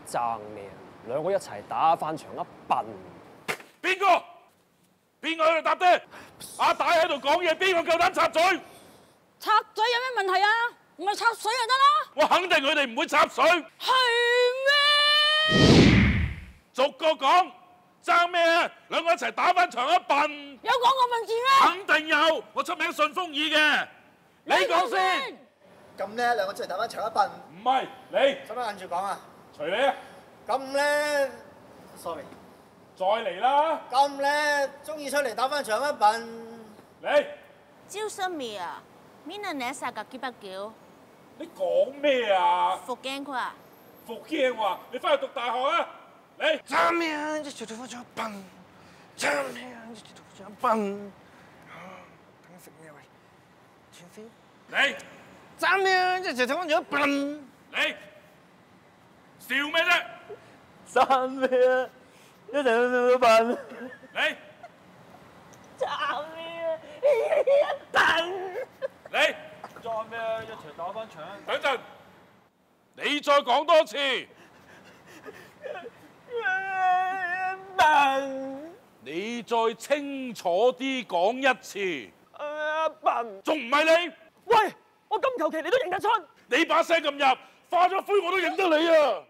爭咩啊？兩個一齊打翻場一笨。 邊個喺度答爹？阿大喺度講嘢，邊個夠膽插嘴？ 插嘴有咩問題啊？唔係插水就得啦。 我肯定佢哋唔會插水。 係咩？ 逐個講，爭咩啊？兩個一齊打翻場一笨。 有講過笨字咩？ 肯定有，我出名順風耳嘅。你講先。 咁咧，兩個出嚟打翻場一笨。 唔係你。 使乜硬住講啊？ 隨你啊。 咁咧 ，sorry。 再嚟啦。 咁咧，中意出嚟打翻場一笨。 嚟。 招生未啊？Mina nessa kaki bagyo。 你講咩啊？ 福建話。 福建話，你翻去讀大學啊！嚟。 爭咩啊？一齊打翻場一笨。爭咩啊？一齊打翻場一笨。等陣食咩喂？串燒。 嚟。 爭咩啊？一齊打翻場一笨。 嚟。笑咩啫？ 爭咩啊？一齊打翻場一笨。 嚟。 爭咩啊？一笨。 嚟。 爭咩啊？一齊打翻場。 等陣，你再講多次。 笨。 你再清楚啲講一次。 笨。 仲唔係你？ 喂，我咁求其你都認得出？ 你把聲咁入，化咗灰我都認得你啊！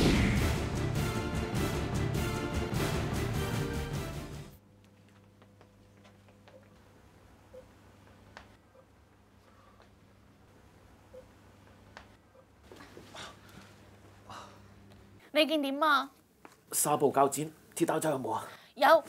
你見點啊？ 紗布膠剪、鐵打針有冇啊？ 有。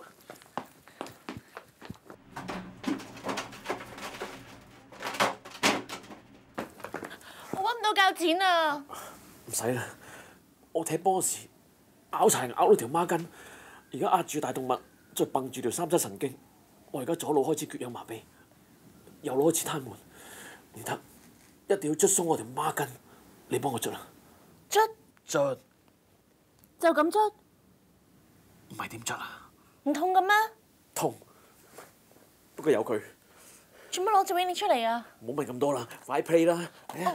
我揾唔到膠剪啊！ 唔使啦，我踢波時拗柴咬到條孖筋，而家壓住大動脈，再泵住條三叉神經，我而家左腦開始缺氧麻痹，右腦開始癱瘓，唔得，一定要捽鬆我條孖筋，你幫我捽啦。捽。 就咁捽？ 唔係點捽啊？ 唔痛嘅咩？ 痛，不過有佢。 做乜攞隻 Winnie 出嚟啊？ 唔好問咁多啦，快 play 啦！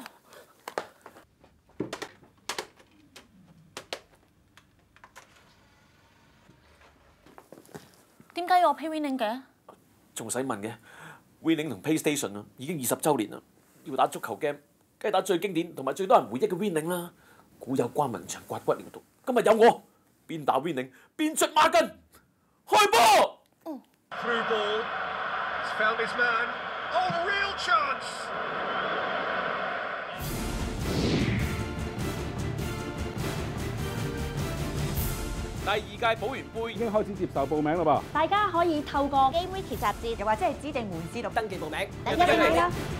點解要我 play Winnie 嘅？ 仲使問嘅 ？Winning 同 PlayStation 啊，已經20週年啦，要打足球 game，梗係打最經典同埋最多人回憶嘅 Winning 啦。古有關文長刮骨療毒，今日有我邊打 Winning 邊出孖筋，開波 ！Through ball, he's found his man. Oh, real chance! 第二屆保員杯已經開始接受報名啦噃， 大家可以透過 Game Wiki 雜誌， 又或者係指定門市度登記報名。 一定係啦。